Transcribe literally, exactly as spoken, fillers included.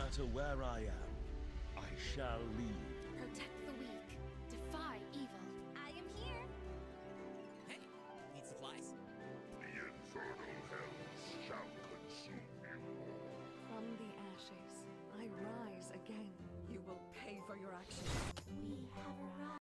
matter where I am, I shall lead. Protect the weak. Defy evil. I am here. Hey, need supplies? The infernal hells shall consume you. From the ashes, I rise again. You will pay for your actions. We